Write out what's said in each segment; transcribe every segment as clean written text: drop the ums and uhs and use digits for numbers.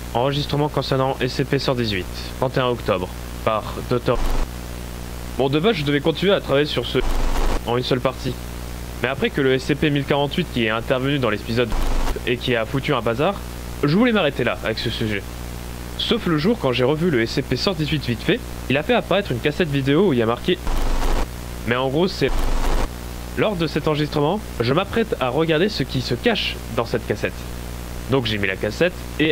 Enregistrement concernant SCP-118, 31 octobre, par Dr. Bon, de base, je devais continuer à travailler sur ce en une seule partie. Mais après que le SCP-1048 qui est intervenu dans l'épisode et qui a foutu un bazar, je voulais m'arrêter là avec ce sujet. Sauf le jour quand j'ai revu le SCP-118 vite fait, il a fait apparaître une cassette vidéo où il y a marqué... Mais en gros, c'est... Lors de cet enregistrement, je m'apprête à regarder ce qui se cache dans cette cassette. Donc j'ai mis la cassette et...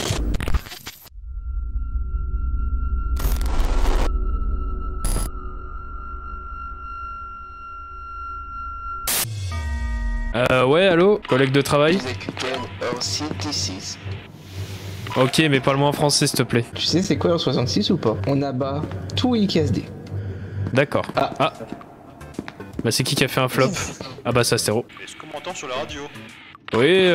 ouais, allô, collègue de travail. Ok, mais parle-moi en français s'il te plaît. Tu sais c'est quoi en 66 ou pas? On abat tout XD. D'accord. Ah. Bah c'est qui a fait un flop? Ah bah c'est Astéro. Est-ce qu'on m'entend sur la radio? Oui,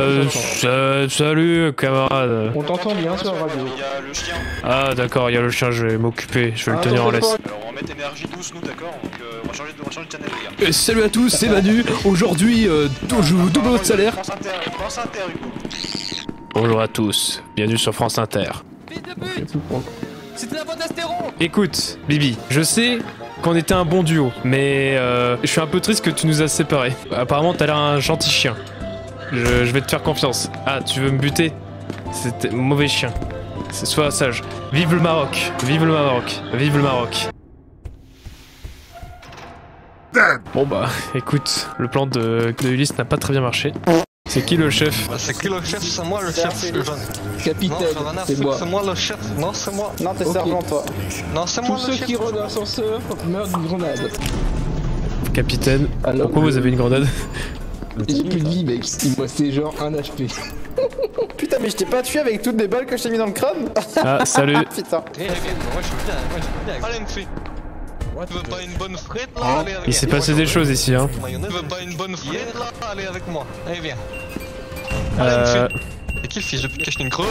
salut camarade. On t'entend bien sur la radio. Il y a le chien. Ah d'accord, il y a le chien, je vais m'occuper, je vais le tenir en laisse. Alors on va mettre énergie douce nous, d'accord? Donc on va changer de channel les gars. Salut à tous, c'est Manu. Aujourd'hui, je vous double votre salaire. France Inter, Hugo. Bonjour à tous, bienvenue sur France Inter. Fils de pute! C'était la faute d'Astéro! Écoute, Bibi, je sais qu'on était un bon duo, mais je suis un peu triste que tu nous as séparés. Apparemment, t'as l'air un gentil chien. Je vais te faire confiance. Ah, tu veux me buter? C'était mauvais chien. Sois sage. Vive le Maroc! Vive le Maroc! Vive le Maroc! Bon bah, écoute, le plan de Ulysse n'a pas très bien marché. C'est qui le chef? C'est qui le chef? C'est moi le chef. Capitaine, c'est moi. C'est moi le chef. Non, c'est moi. Non, t'es sergent toi. Non, c'est Tous moi le ceux chef. qui rôdent l'ascenseur meurent d'une grenade. Capitaine, Alors, pourquoi vous avez une grenade? J'ai plus de vie mec, il me restait genre un HP. Putain mais je t'ai pas tué avec toutes les balles que je t'ai mis dans le crâne. Ah, salut. Putain. Eh bien, moi je suis bien. Allez, une fille. Tu veux pas une bonne frite là? Allez, Il s'est passé des choses ici, hein. Tu veux pas une bonne frite là? Allez avec moi. Allez, viens. Allez, une fille. Et qui le fils de pute cache une grenade?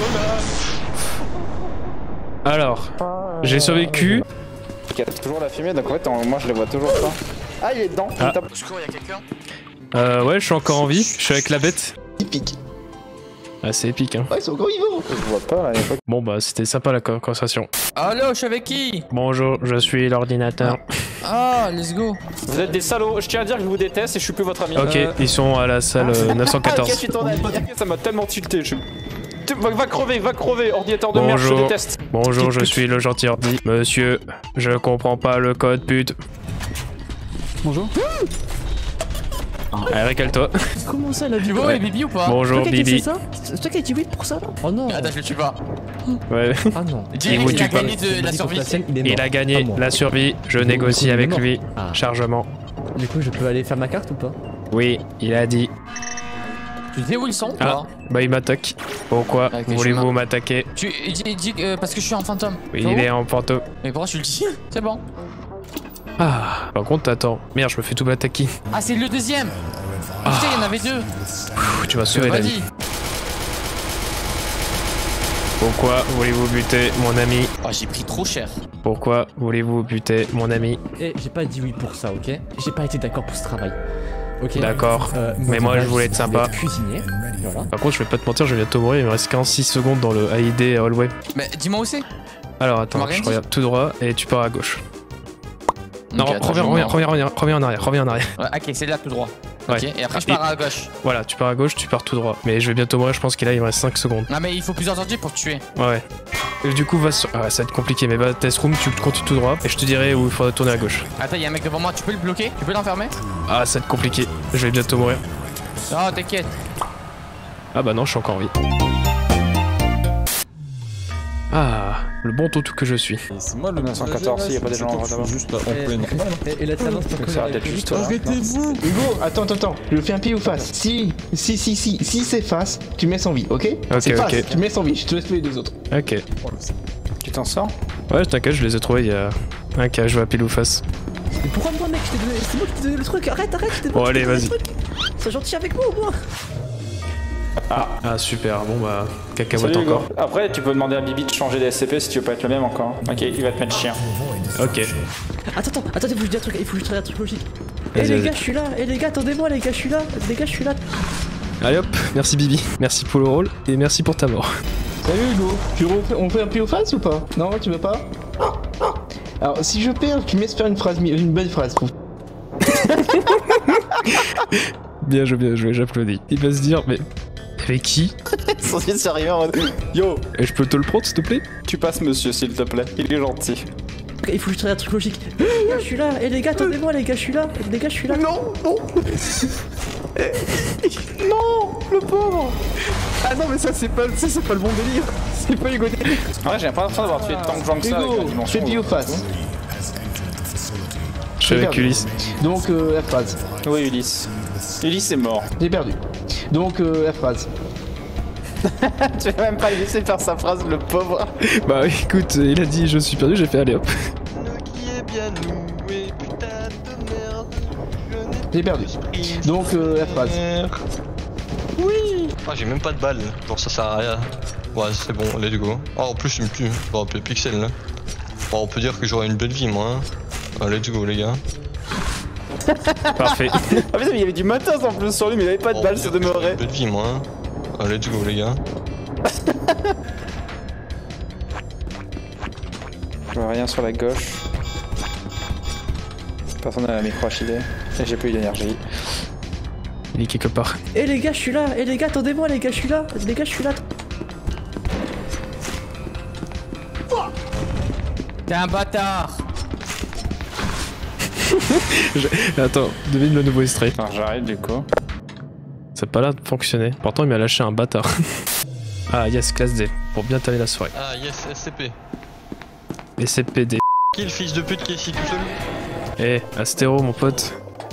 Alors, j'ai survécu. Il y a toujours la fumée donc en fait moi je les vois toujours pas. Ah il est dedans. Ah. Au secours, y'a quelqu'un? Ouais, je suis encore en vie. Je suis avec la bête. Épique. Ah, c'est épique, hein. Ouais, ils sont encore vivants. Je vois pas là, il y a pas... Bon, bah, c'était sympa la conversation. Allô, je suis avec qui? Bonjour, je suis l'ordinateur. Ah, let's go. Vous êtes des salauds, je tiens à dire que je vous déteste et je suis plus votre ami. Ok, ils sont à la salle Ah ok, 914. je suis ton ami. Ça m'a tellement tilté. Va crever, ordinateur de merde, je te Bonjour. déteste. Bonjour, je suis le gentil ordi. Monsieur, je comprends pas le code pute. Bonjour. Allez, récale-toi. Comment ça la Tu vie? vois, Ouais. et Bibi ou pas? Bonjour, Bibi. C'est toi qui as dit oui pour ça là? Oh non. Attends, je le tue pas. Ouais. Ah non. Dis vous qu'il a tue pas. gagné de la survie. Il a gagné la survie. Je négocie avec lui. Ah. Chargement. Du coup je peux aller faire ma carte ou pas? Oui, il a dit. Tu sais où ils sont ou Ah, pas? bah il m'attaque. Pourquoi Avec les voulez-vous chemins. m'attaquer? Dis parce que je suis un fantôme. Oui, C'est il bon est en fantôme. Mais pourquoi tu le dis? C'est bon. Ah, par contre, attends. Merde, je me fais tout attaquer. Ah, c'est le deuxième. Putain, il y en avait deux. Tu vas sauver la vie. Vas-y. Pourquoi voulez-vous buter mon ami? Oh, j'ai pris trop cher. Pourquoi voulez-vous buter mon ami? Eh j'ai pas dit oui pour ça ok? J'ai pas été d'accord pour ce travail. Ok. D'accord. Mais moi, je voulais être sympa. Cuisinier. Voilà. Par contre, je vais pas te mentir, je vais bientôt mourir. Il me reste 46 secondes dans le AID Hallway. Mais dis-moi où c'est. Alors m'as attends, rien je dit regarde tout droit et tu pars à gauche. Non, Ok, attends, reviens je en vais arrière, reviens en arrière. Ouais, ok, c'est là tout droit. Ouais. Ok, et après je pars à gauche. Voilà, tu pars à gauche, tu pars tout droit. Mais je vais bientôt mourir, je pense qu'il il me reste 5 secondes. Non, mais il faut plusieurs ordi pour te tuer. Ouais. Et du coup, va sur... Ah, ça va être compliqué, mais va à test room, tu continues tout droit et je te dirai où il faudra tourner à gauche. Attends, y'a un mec devant moi, tu peux le bloquer? Tu peux l'enfermer? Ah, ça va être compliqué. Je vais bientôt mourir. Non, t'inquiète. Ah bah non, je suis encore en vie. Ah, le bon toutou que je suis. C'est moi le 914 s'il y a pas des gens en là-bas. Juste là, on peut et la tendance pour Ça arrête juste toi. Arrêtez-vous. Hugo, attends. Je le fais un pied ou face? Si c'est face, tu mets sans vie, ok? C'est face, ok. tu mets sans vie, je te laisse les deux autres. Ok. Tu t'en sors? Ouais, t'inquiète, je les ai trouvés il y a un cas, je vais à pile ou face. Mais pourquoi moi mec? C'est moi qui t'ai donné le truc. Arrête. Bon, allez, vas-y. Sois gentil avec moi au moins. Ah, super, bon bah, cacahuète Salut, Hugo. encore. Après tu peux demander à Bibi de changer des SCP si tu veux pas être le même encore. Ok, il va te mettre chien. Ok. Attends, il faut que je dise un truc, il faut que je dise un truc logique. Eh Vas-y, les vas-y. gars, je suis là, les gars, attendez-moi les gars, je suis là, les gars, je suis là. Allez hop, merci Bibi, merci pour le rôle et merci pour ta mort. Salut Hugo, on fait un pile ou face ou pas? Non, tu veux pas? Alors si je perds, tu me laisses faire une belle phrase. Bien joué, j'applaudis. Il va se dire, mais avec qui? Son fils est arrivé en mode yo, Et je peux te le prendre s'il te plaît? tu passes monsieur s'il te plaît, il est gentil. Il faut juste un truc logique. Je suis là. Et les gars, attendez-moi, les gars, je suis là. Les gars, je suis là. Non, non. Non, le pauvre. Ah non mais ça c'est pas le bon délire. C'est pas Hugo délire. Ouais, j'ai l'impression d'avoir tué tant de gens que ça avec la Hugo, dimension. fais pile ou face. Je suis avec Ulysse. Donc la phrase. Oui Ulysse. Ulysse est mort. J'ai perdu. Donc la phrase. Tu vas même pas lui laisser faire sa phrase, le pauvre. Bah écoute, il a dit je suis perdu, j'ai fait allez hop. Qui est bien noué, putain de merde. J'ai perdu. Donc la phrase. Oui. Ah, j'ai même pas de balles, genre ça sert à rien. Ouais, c'est bon, let's go. Oh, en plus, il me tue. Bon, pixel là. Bon, on peut dire que j'aurai une belle vie, moi. Hein. Ah, let's go, les gars. Parfait. Ah putain, mais il y avait du matos en plus sur lui, mais il avait pas de balles, ça demeurait. Une belle vie, moi. Hein. Ah, let's go, les gars. Je vois rien sur la gauche. Personne n'a la micro HID. Et j'ai plus d'énergie. Il est quelque part. Et les gars, je suis là. Et les gars, attendez-moi, les gars, je suis là. Les gars, je suis là. T'es un bâtard. Attends, devine le nouveau extrait. Alors j'arrête du coup. Ça a pas l'air de fonctionner. Pourtant il m'a lâché un bâtard. Ah yes, classe D. Pour bien taler la soirée. Ah, yes, SCP. SCPD. Qui est le fils de pute qui est ici tout seul? Eh, Astéro mon pote.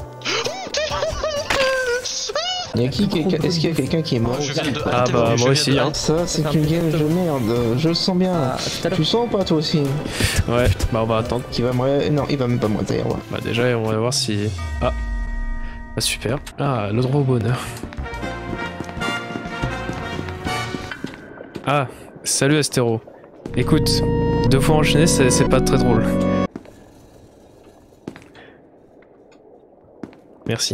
Est-ce qu'il y a quelqu'un qui est mort? Je viens de Ah interviewer, bah je moi viens aussi de- hein. Ça, c'est une game de merde. Je le sens bien. Tu sens pas toi aussi? Ouais, bah on va attendre. Qui va me... Non, il va même pas me dire. Ouais. Bah déjà on va voir si... Ah. Ah super. Ah, le droit au bonheur. Ah, salut Astéro. Écoute, 2 fois enchaîné c'est pas très drôle. Merci.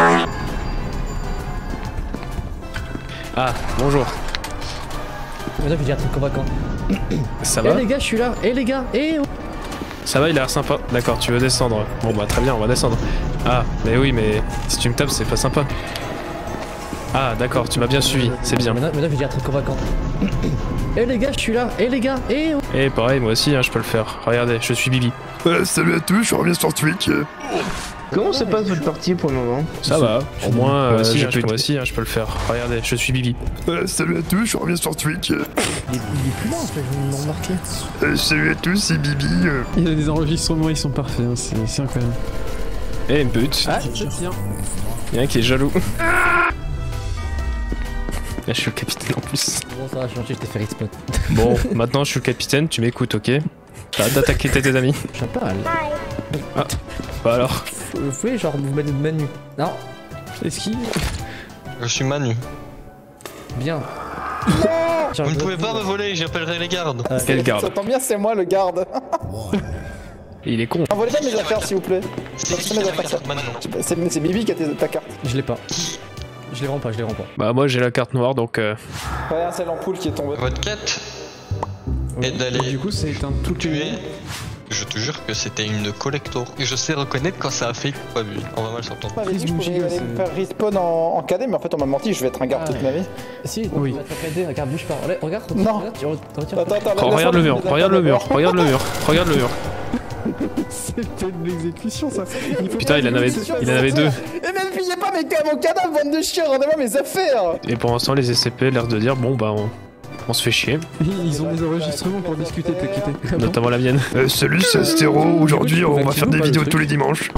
Ah, bonjour. Maintenant, je vais dire un truc convaincant. Ça Eh va? les gars, je suis là. Eh les gars. Eh oh. Ça va, il a l'air sympa. D'accord, tu veux descendre. Bon bah très bien, on va descendre. Ah, mais oui, mais si tu me tapes, c'est pas sympa. Ah, d'accord, tu m'as bien suivi, c'est bien. Maintenant, je vais dire un truc convaincant. Eh les gars, je suis là. Eh les gars. Eh oh. Et pareil, moi aussi, hein, je peux le faire. Regardez, je suis Bibi. Salut à tous, je reviens sur Twitch. Comment se passe votre partie pour le moment? Ça va, au moins, Moi aussi, moi aussi, je peux le faire. Regardez, je suis Bibi. Salut à tous, je reviens sur Twitch. Il est plus là en fait, je m'en remarqué. Salut à tous, c'est Bibi. Il y a des enregistrements, ils sont parfaits, hein, c'est incroyable. Eh, une pute. Ah, tiens. Il y en a un qui est jaloux. Ah, je suis le capitaine en plus. Bon, ça va, je t'ai fait respawn. Bon, maintenant je suis le capitaine, tu m'écoutes, ok? T'as hâte d'attaquer tes amis. Je sais pas. Ah, bah alors. Vous pouvez genre vous mettre de menu. Non. Esquive. Je suis Manu. Bien. Vous ne pouvez pas me voler, j'appellerai les gardes. Quel Ça garde? tombe bien, c'est moi le garde. Il est con. Envoyez pas mes affaires s'il vous plaît. C'est qui qui a ma carte maintenant? C'est Bibi qui a ta carte. Je l'ai pas. Je les rends pas, je les rends pas. Bah moi j'ai la carte noire donc Ouais, c'est l'ampoule qui est tombée. Votre quête est Du d'aller coup, ça éteint toutes tuer. les... Je te jure que c'était une collector. Et je sais reconnaître quand ça a fake ou pas vu. On va mal s'entendre. On m'avait dit que je pouvais aller me faire respawn en cadet, mais en fait on m'a menti, je vais être un garde toute ma vie. Si, Oui. tu vas te faire aider, regarde, bouge pas. Regarde, Non. regarde, tu retires. Attends, Oh, regarde le mur, regarde le mur, regarde le mur, regarde le mur. C'était de l'exécution, ça. Putain, il en avait 2. Et même pillez pas mon cadavre, bande de chiens, rendez-moi mes affaires. Et pour l'instant, les SCP l'air de dire bon bah on se fait chier, Ils ont des enregistrements pour discuter, t'inquiète. notamment la mienne. Salut, c'est Astéro. Aujourd'hui, on va faire des vidéos tous les dimanches.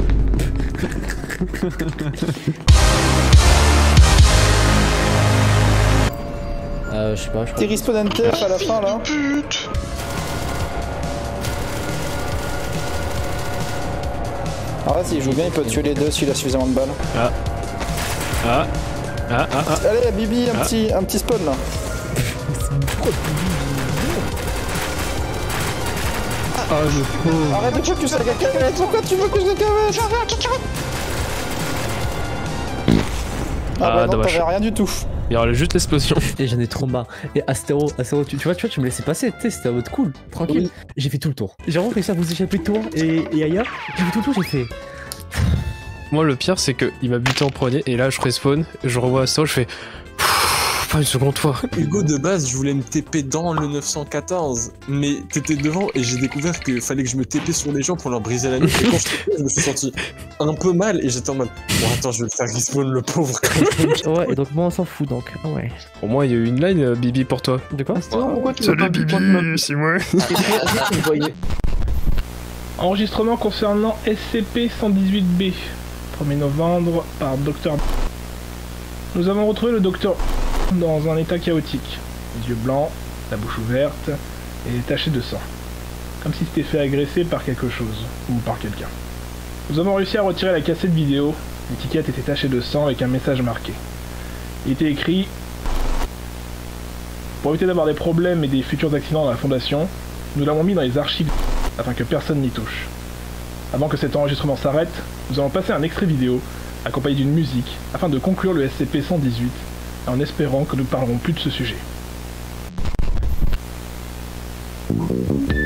Je sais pas, je T'es crois. respawn NTF à la fin là. Ah vas-y, il joue bien, il peut tuer les deux s'il a suffisamment de balles. Ah. Allez, Bibi, un petit spawn là. Ah, le pauvre. Arrête de focus la cacahuète, pourquoi tu focuses la cacahuète? Ah, bah non, dommage. t'avais rien du tout. Il y aura juste l'explosion. Et j'en ai trop marre. Et Astéro, tu vois, tu me laissais passer, tu sais, c'était en mode cool, tranquille. Oui. J'ai fait tout le tour. J'ai vraiment réussi à vous échapper de toi et Aya. J'ai fait tout le tour, j'ai fait. Moi, le pire, c'est qu'il m'a buté en premier, et là, je respawn, je revois Astéro, je fais. Pas une seconde fois. Hugo, de base, je voulais me TP dans le 914, mais t'étais devant et j'ai découvert qu'il fallait que je me TP sur les gens pour leur briser la nuque. Et quand je me suis senti un peu mal et j'étais en mode bon, attends, je vais le faire respawn le pauvre. Ouais, et donc moi on s'en fout donc. Ah ouais. Au moins, il y a eu une line, Bibi, pour toi. De quoi? Salut Bibi, c'est moi. Enregistrement concernant SCP-118-B. 1er novembre par Dr. Nous avons retrouvé le docteur dans un état chaotique. Les yeux blancs, la bouche ouverte et taché de sang. Comme s'il s'était fait agresser par quelque chose, ou par quelqu'un. Nous avons réussi à retirer la cassette vidéo. L'étiquette était tachée de sang avec un message marqué. Il était écrit: pour éviter d'avoir des problèmes et des futurs accidents dans la fondation, nous l'avons mis dans les archives afin que personne n'y touche. Avant que cet enregistrement s'arrête, nous allons passer un extrait vidéo accompagné d'une musique afin de conclure le SCP-118 en espérant que nous ne parlerons plus de ce sujet.